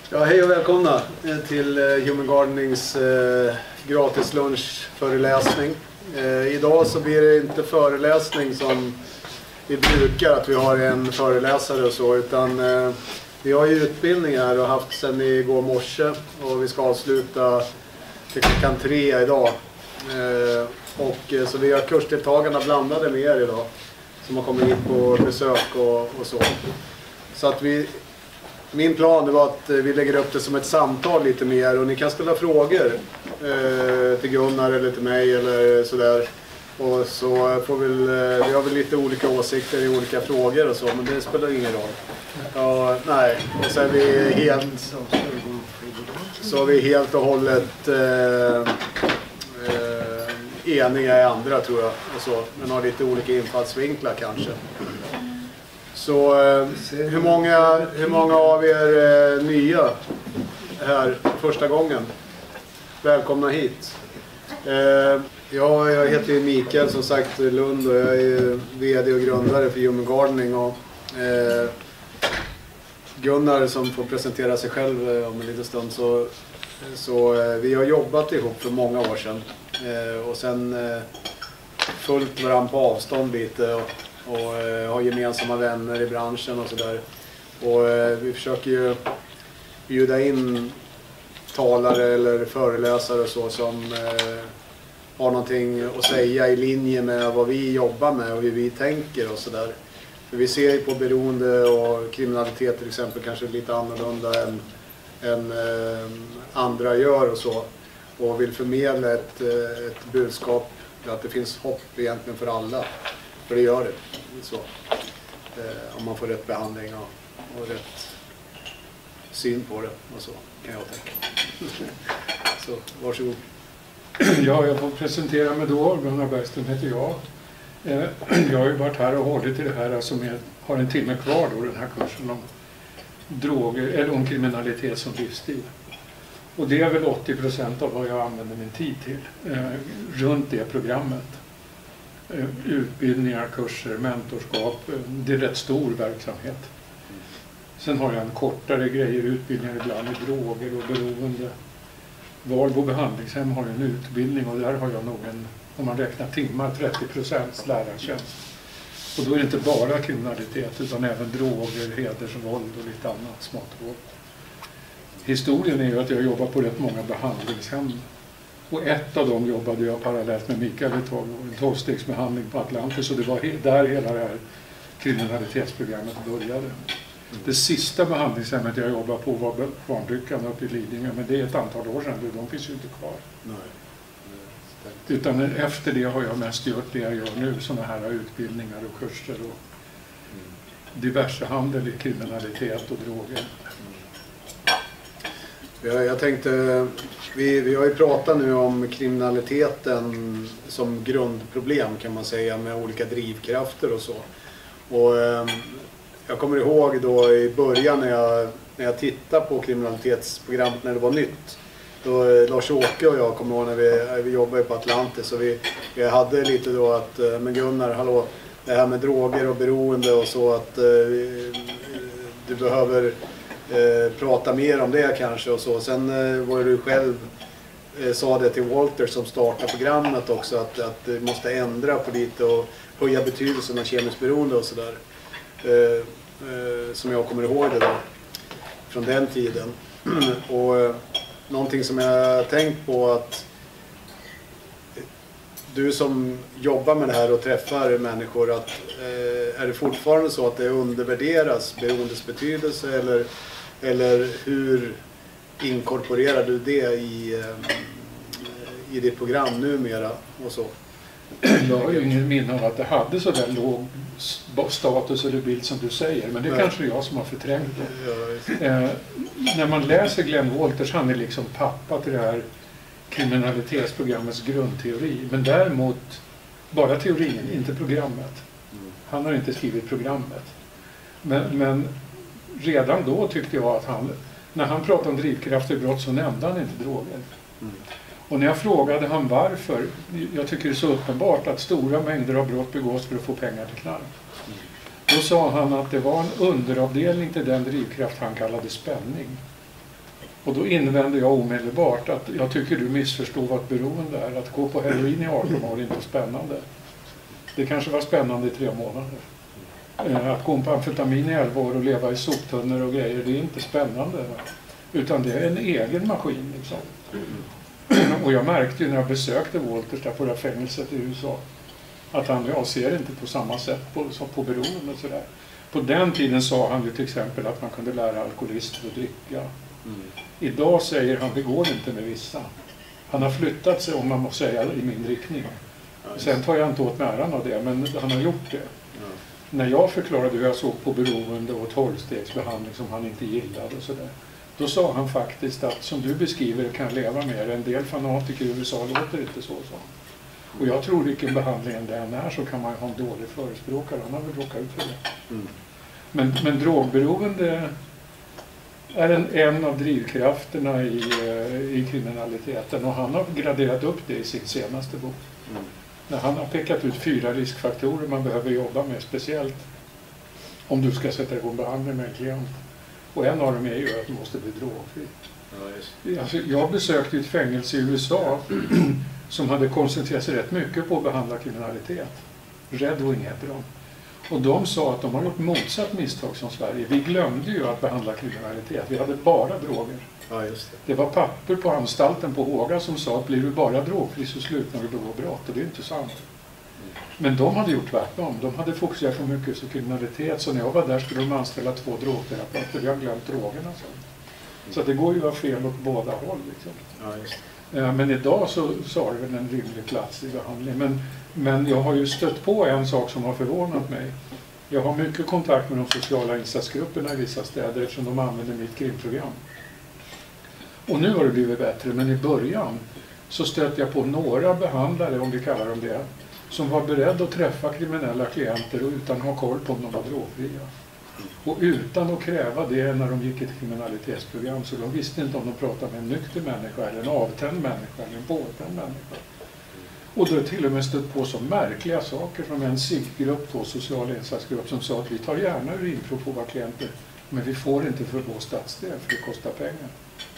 Ja, hej och välkomna till Human Gardenings gratis lunchföreläsning. Idag så blir det inte föreläsning som vi brukar, att vi har en föreläsare och så, utan vi har ju utbildning här och haft sedan igår morse och vi ska avsluta till klockan 3 idag. Så vi har kursdeltagarna blandade med er idag som har kommit hit på besök och så. Så att min plan det var att vi lägger upp det som ett samtal lite mer och ni kan ställa frågor till Gunnar eller till mig eller sådär. Och så får vi har väl lite olika åsikter i olika frågor och så, men det spelar ingen roll. Ja, nej, och så är vi helt och hållet eniga i andra tror jag och så, men har lite olika infallsvinklar kanske. Så hur många av er är nya här första gången? Välkomna hit. Jag heter Mikael som sagt Lund och jag är vd och grundare för Human Gardening och Gunnar som får presentera sig själv om en liten stund så vi har jobbat ihop för många år sedan och sen följt varandra på avstånd lite och har gemensamma vänner i branschen och sådär. Och vi försöker ju bjuda in talare eller föreläsare och så som har någonting att säga i linje med vad vi jobbar med och hur vi tänker och sådär. För vi ser ju på beroende och kriminalitet till exempel kanske lite annorlunda än andra gör och så. Och vill förmedla ett budskap att det finns hopp egentligen för alla. För det gör det. Så. Om man får rätt behandling och rätt syn på det och så kan jag tänka. Så varsågod. Ja, jag får presentera mig då. Gunnar Bergström heter jag. Jag har ju varit här och hållit i det här som har en timme kvar då, den här kursen om droger eller om kriminalitet som livsstil. Och det är väl 80% av vad jag använder min tid till runt det programmet. Utbildningar, kurser, mentorskap, det är rätt stor verksamhet. Sen har jag en kortare grejer, utbildningar ibland i droger och beroende. Valbo behandlingshem har en utbildning och där har jag nog om man räknar timmar, 30% lärartjänst. Och då är det inte bara kriminalitet utan även droger, hedersvåld och lite annat smått våld. Historien är ju att jag jobbar på rätt många behandlingshem. Och ett av dem jobbade jag parallellt med Mikael ett tag, en 12-stegsbehandling på Atlantis och det var där hela det här kriminalitetsprogrammet började. Det sista behandlingshemmet jag jobbade på var Kvarnryckan uppe i Lidingö, men det är ett antal år sedan, de finns ju inte kvar. Nej. Utan efter det har jag mest gjort det jag gör nu, sådana här utbildningar och kurser och diverse handel i kriminalitet och droger. Jag tänkte, vi har ju pratat nu om kriminaliteten som grundproblem kan man säga med olika drivkrafter och så. Och jag kommer ihåg då i början när jag tittade på kriminalitetsprogrammet när det var nytt. Då Lars-Åke och jag kommer ihåg när vi jobbade på Atlantis och vi hade lite då att, men Gunnar, hallå, det här med droger och beroende och så att du behöver prata mer om det kanske och så. Sen var du själv sa det till Walter som startade programmet också att du måste ändra på lite och höja betydelsen av kemiskt beroende och sådär. Som jag kommer ihåg det då från den tiden. Och någonting som jag tänkt på att du som jobbar med det här och träffar människor att är det fortfarande så att det undervärderas beroendes betydelse eller hur inkorporerar du det i ditt program numera och så? Jag har ju ingen minne av att det hade så där låg status eller bild som du säger, men det är kanske jag som har förträngt det. När man läser Glenn Walters, han är liksom pappa till det här kriminalitetsprogrammets grundteori, men däremot bara teorin, inte programmet. Han har inte skrivit programmet. Men redan då tyckte jag att när han pratade om drivkrafter i brott så nämnde han inte droger. Och när jag frågade han varför, jag tycker det är så uppenbart att stora mängder av brott begås för att få pengar till knark. Då sa han att det var en underavdelning till den drivkraft han kallade spänning. Och då invände jag omedelbart att jag tycker du missförstår vad ett beroende är. Att gå på heroin i 18 år är inte spännande. Det kanske var spännande i 3 månader. Att gå på amfetamin i 11 år och leva i soptunnor och grejer, det är inte spännande. Utan det är en egen maskin liksom. Och jag märkte ju när jag besökte Walters där på det här fängelset i USA att jag ser inte på samma sätt som på beroende och sådär. På den tiden sa han ju till exempel att man kunde lära alkoholister att dricka. Idag säger han, det går inte med vissa. Han har flyttat sig, om man måste säga, i min riktning. Sen tar jag inte åt mig äran av det, men han har gjort det. När jag förklarade hur jag såg på beroende och 12-stegsbehandling som han inte gillade och sådär. Då sa han faktiskt att som du beskriver det kan jag leva med det. En del fanatiker i USA låter inte så. Och jag tror vilken behandling det än är så kan man ha en dålig förespråkare. Han har väl råkat ut för det. Men drogberoende är en av drivkrafterna i kriminaliteten. Och han har graderat upp det i sin senaste bok. När han har pekat ut 4 riskfaktorer man behöver jobba med speciellt om du ska sätta igång behandling med en klient. Och en av dem är ju att du måste bli drogfri. Alltså, jag besökte ett fängelse i USA som hade koncentrerat sig rätt mycket på att behandla kriminalitet. Red Wing heter de. Och de sa att de har gjort motsatt misstag som Sverige. Vi glömde ju att behandla kriminalitet. Vi hade bara droger. Ja, just det. Det var papper på anstalten på Håga som sa att blir du bara drogfri så slutar du begå brott. Och det är inte sant. Men de hade gjort tvärtom. De hade fokuserat på mycket på kriminalitet. Så när jag var där skulle de anställa 2 drogterapeuter. Vi har glömt drogerna sen. Så det går ju att ha fel åt båda håll. Liksom. Ja, just det. Men idag så har det väl en rimlig plats i behandling. Men jag har ju stött på en sak som har förvånat mig. Jag har mycket kontakt med de sociala insatsgrupperna i vissa städer eftersom de använder mitt krimprogram. Och nu har det blivit bättre, men i början så stötte jag på några behandlare, om vi kallar dem det, som var beredda att träffa kriminella klienter och utan att ha koll på om de var drogfria. Och utan att kräva det när de gick ett kriminalitetsprogram, så de visste inte om de pratade med en nykter människa eller en avtänd människa eller en påtänd människa. Och då till och med stött på så märkliga saker som en SIG-grupp, social insatsgrupp, som sa att vi tar gärna urinprov på våra klienter, men vi får inte för vår stadsdel för det kostar pengar.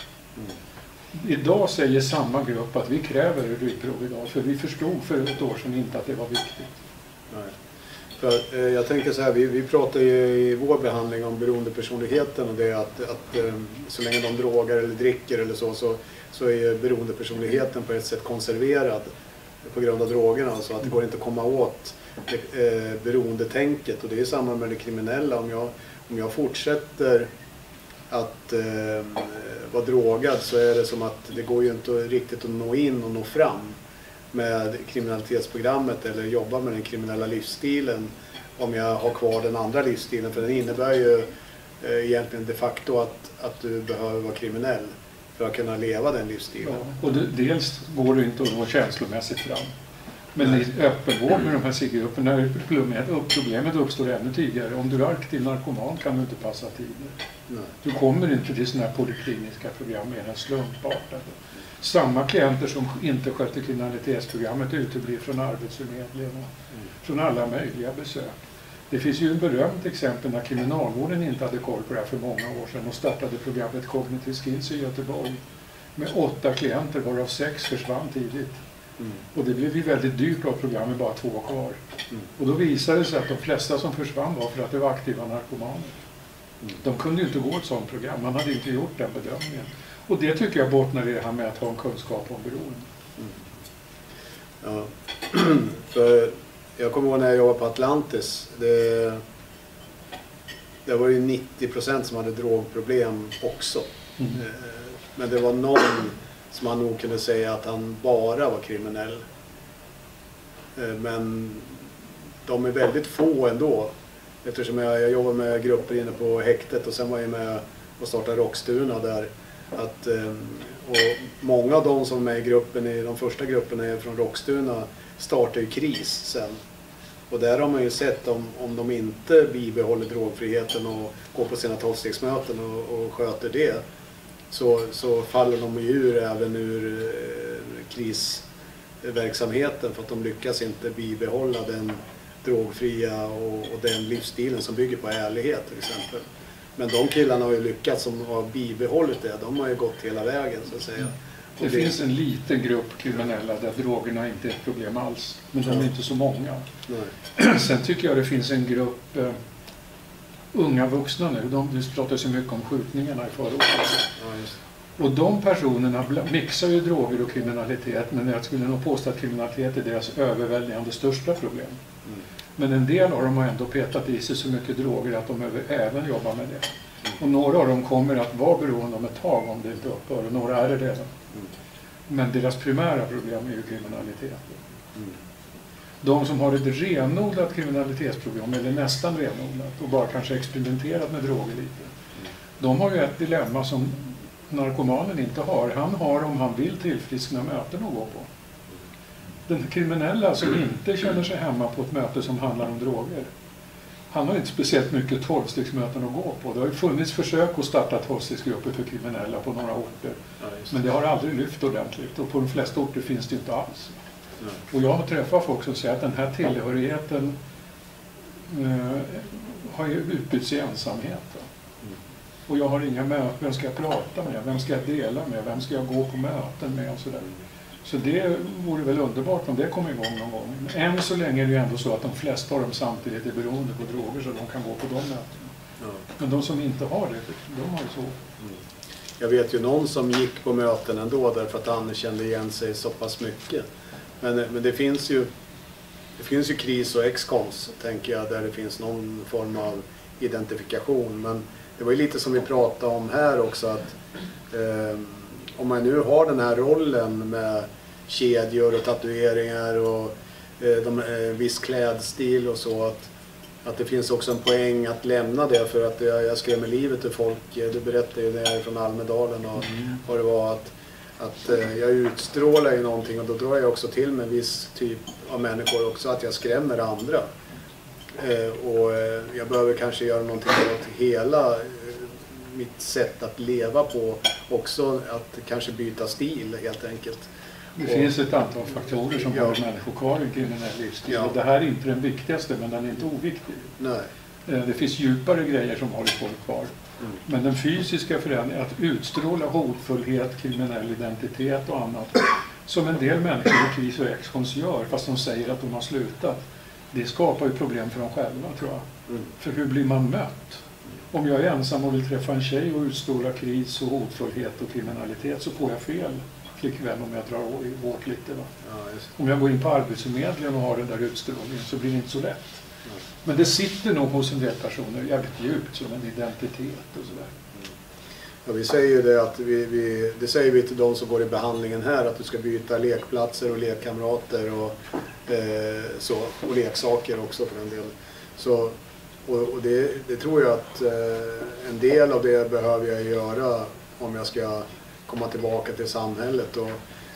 Idag säger samma grupp att vi kräver urinprov idag, för vi förstod för ett år sedan inte att det var viktigt. Nej. För, jag tänker så här, vi pratar ju i vår behandling om beroendepersonligheten och det är att så länge de drogar eller dricker eller så är beroendepersonligheten på ett sätt konserverad på grund av drogerna, så att det går inte att komma åt beroendetänket. Och det är samma med det kriminella. Om jag fortsätter att vara drogad så är det som att det går ju inte riktigt att nå in och nå fram med kriminalitetsprogrammet eller jobba med den kriminella livsstilen om jag har kvar den andra livsstilen, för den innebär ju egentligen de facto att du behöver vara kriminell för att kunna leva den livsstilen. Ja, och dels går det inte att nå känslomässigt fram. Men i öppenvård med de här SIG-grupperna, problemet uppstår ännu tidigare. Om du är aktiv narkoman kan du inte passa tider. Nej. Du kommer inte till sådana här polikliniska program mer än slumpartade. Samma klienter som inte sköter kriminalitetsprogrammet uteblir från arbetsförmedlingen, från alla möjliga besök. Det finns ju ett berömt exempel när kriminalvården inte hade koll på det här för många år sedan och startade programmet Cognitive Skills i Göteborg med 8 klienter, varav 6 försvann tidigt. Och det blev ju väldigt dyrt av programmet, bara 2 kvar. Och då visade det sig att de flesta som försvann var för att det var aktiva narkomaner. De kunde ju inte gå ett sådant program, man hade inte gjort den bedömningen. Och det tycker jag bottnar i det här med att ha en kunskap om beroende. Ja. För jag kommer ihåg när jag jobbade på Atlantis. Det var ju 90% som hade drogproblem också. Men det var någon som man nog kunde säga att han bara var kriminell. Men de är väldigt få ändå. Eftersom jag jobbar med grupper inne på häktet och sen var jag med och startade Rockstuna där. Och många av de som är med i gruppen, i de första grupperna är från Rockstuna, startar ju KRIS sen. Och där har man ju sett om de inte bibehåller drogfriheten och går på sina 12-stegsmöten och sköter det, så faller de ju ur även ur krisverksamheten, för att de lyckas inte bibehålla den drogfria och den livsstilen som bygger på ärlighet till exempel. Men de killarna har ju lyckats som har bibehållit det. De har ju gått hela vägen så att säga. Det finns en liten grupp kriminella där drogerna inte är ett problem alls. Men de är inte så många. Nej. Sen tycker jag det finns en grupp unga vuxna nu. Vi pratar så mycket om skjutningarna i förorten. Ja, och de personerna mixar ju droger och kriminalitet. Men jag skulle nog påstå att kriminalitet är deras överväldigande största problem. Mm. Men en del av dem har ändå petat i sig så mycket droger att de även jobbar med det. Och några av dem kommer att vara beroende om ett tag om det inte upphör. Och några är det redan. Men deras primära problem är ju kriminalitet. De som har ett renodlat kriminalitetsproblem, eller nästan renodlat, och bara kanske experimenterat med droger lite. De har ju ett dilemma som narkomanen inte har. Han har, om han vill, tillfriskna möten att gå på. Den kriminella som inte känner sig hemma på ett möte som handlar om droger, han har inte speciellt mycket 12-stegsmöten att gå på. Det har ju funnits försök att starta 12-stegsgrupper för kriminella på några orter. Ja, men det har aldrig lyft ordentligt och på de flesta orter finns det inte alls. Nej. Och jag har träffat folk som säger att den här tillhörigheten har ju utbytts i ensamhet. Och jag har inga möten, vem ska jag prata med, vem ska jag dela med, vem ska jag gå på möten med och sådär. Så det vore väl underbart om det kom igång någon gång. Men än så länge är det ju ändå så att de flesta av dem samtidigt är beroende på droger så de kan gå på de mötena. Ja. Men de som inte har det, de har ju så. Jag vet ju någon som gick på möten ändå därför att han kände igen sig så pass mycket. Men det finns ju kris och ex-kons, tänker jag, där det finns någon form av identifikation. Men det var ju lite som vi pratade om här också, att om man nu har den här rollen med kedjor och tatueringar och viss klädstil och så, att det finns också en poäng att lämna det, för att jag skrämmer livet ur folk. Du berättade ju det här från Almedalen och vad det var att jag utstrålar ju någonting, och då drar jag också till med en viss typ av människor också, att jag skrämmer andra. Och jag behöver kanske göra någonting åt hela mitt sätt att leva på, också att kanske byta stil helt enkelt. Det finns ett antal faktorer som håller människor kvar i en kriminell livsstil. Och det här är inte den viktigaste, men den är inte oviktig. Nej. Det finns djupare grejer som håller folk kvar. Men den fysiska förändringen, att utstråla hotfullhet, kriminell identitet och annat, som en del människor i kris och ex-kons gör, fast de säger att de har slutat, det skapar ju problem för dem själva, tror jag. För hur blir man mött? Om jag är ensam och vill träffa en tjej och utstråla kris och hotfullhet och kriminalitet, så får jag fel flickvän om jag drar åt lite. Va? Ja, om jag går in på Arbetsförmedlingen och har den där utstrålningen så blir det inte så lätt. Men det sitter nog hos en del personer jävligt djupt som en identitet och sådär. Ja, vi säger ju det att det säger vi till de som går i behandlingen här, att du ska byta lekplatser och lekkamrater och och leksaker också för en del. Så, och det tror jag att en del av det behöver jag göra om jag ska komma tillbaka till samhället. Och,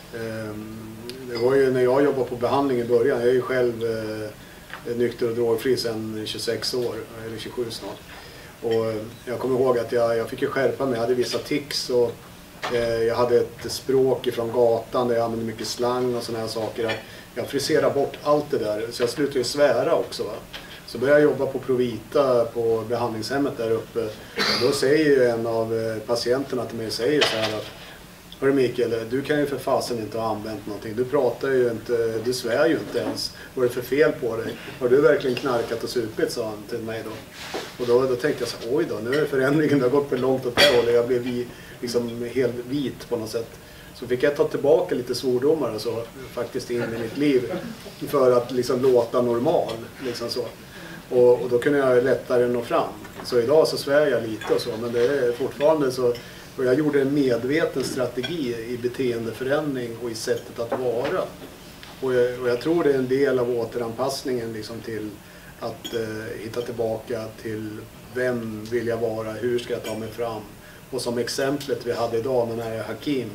det var ju när jag jobbade på behandling i början, jag är ju själv nykter och drogfri sedan 26 år, eller 27 snart. Och jag kommer ihåg att jag fick ju skärpa mig, jag hade vissa tics och jag hade ett språk ifrån gatan där jag använde mycket slang och såna här saker. Jag friserade bort allt det där, så jag slutade ju svära också. Va? Så började jag jobba på Provita på behandlingshemmet där uppe. Och då säger ju en av patienterna till mig, säger så här att: hörru Mikael, du kan ju för fasen inte ha använt någonting. Du pratar ju inte, du svär ju inte ens. Vad är det för fel på dig? Har du verkligen knarkat och supit, sa han till mig då. Och då tänkte jag så, oj då, nu är förändringen, det har gått för långt åt det hållet. Jag blev liksom helt vit på något sätt. Så fick jag ta tillbaka lite svordomar och så faktiskt in i mitt liv för att liksom låta normal. Liksom så. Och då kunde jag lättare nå fram. Så idag så svär jag lite och så, men det är fortfarande så. Och jag gjorde en medveten strategi i beteendeförändring och i sättet att vara. Och jag tror det är en del av återanpassningen liksom till att hitta tillbaka till vem vill jag vara, hur ska jag ta mig fram. Och som exemplet vi hade idag med den här Hakim,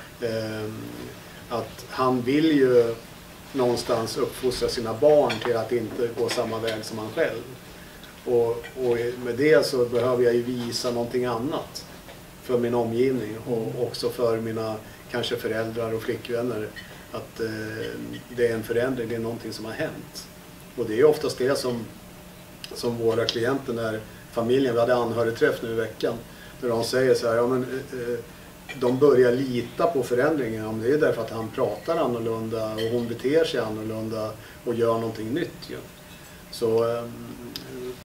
att han vill ju någonstans uppfostra sina barn till att inte gå samma väg som han själv. Och med det så behöver jag ju visa någonting annat för min omgivning och också för mina kanske föräldrar och flickvänner, att det är en förändring, det är någonting som har hänt. Och det är oftast det som våra klienter, när familjen. Vi hade anhörigträff nu i veckan. Där de säger så här, ja men de börjar lita på förändringen. Om det är därför att han pratar annorlunda och hon beter sig annorlunda och gör någonting nytt. Ja. Så